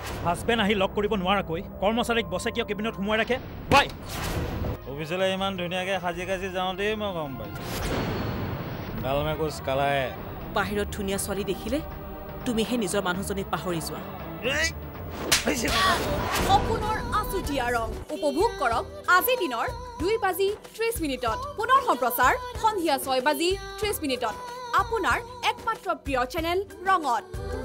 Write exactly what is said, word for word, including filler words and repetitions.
Husband আহি লগ কৰিব নোৱাৰাকৈ কৰ্মচাৰীক বছে কিয় কেবিনত সোমোৱাই ৰাখে বাই অফিচলৈ ইমান ধুনীয়াকৈ সাজি কাজি যাওঁতেই মই গম পাইছোঁ গালমে কোচ কালাই বাহিৰত ধুনীয়া ছোৱালী দেখিলে তুমিহে নিজৰ মানুহজনীক পাহৰি যোৱা সপোনৰ আচুতীয়া ৰং উপভোগ কৰক আজি দিনৰ দুই বাজি ত্ৰিশ মিনিটত পুনৰ সম্প্ৰচাৰ সন্ধিয়া ছয় বাজি ত্ৰিশ মিনিটত আপোনাৰ একমাত্ৰ প্ৰিয় চেনেল ৰঙত।